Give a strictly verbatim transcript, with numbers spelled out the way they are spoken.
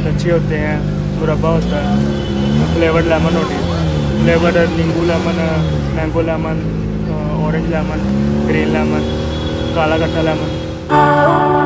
लच्छे होते हैं, मुरब्बा होता है, फ्लेवर्ड लेमन होती है, फ्लेवर्ड नींबू lemon, mango lemon, orange lemon, green lemon, kala khatta lemon.